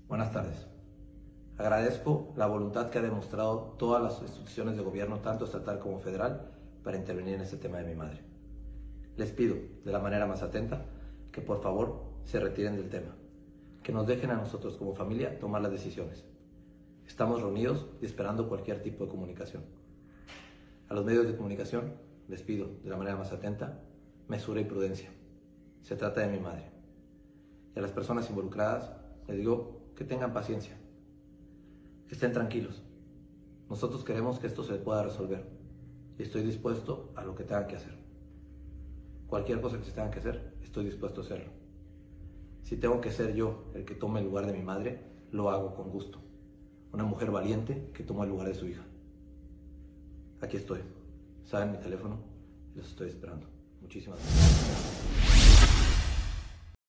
Buenas tardes. Agradezco la voluntad que ha demostrado todas las instituciones de gobierno, tanto estatal como federal, para intervenir en este tema de mi madre. Les pido, de la manera más atenta, que por favor se retiren del tema, que nos dejen a nosotros como familia tomar las decisiones. Estamos reunidos y esperando cualquier tipo de comunicación. A los medios de comunicación les pido, de la manera más atenta, mesura y prudencia. Se trata de mi madre. Y a las personas involucradas les digo que tengan paciencia, que estén tranquilos. Nosotros queremos que esto se pueda resolver y estoy dispuesto a lo que tengan que hacer. Cualquier cosa que se tenga que hacer, estoy dispuesto a hacerlo. Si tengo que ser yo el que tome el lugar de mi madre, lo hago con gusto. Una mujer valiente que toma el lugar de su hija. Aquí estoy. Saben mi teléfono y los estoy esperando. Muchísimas gracias.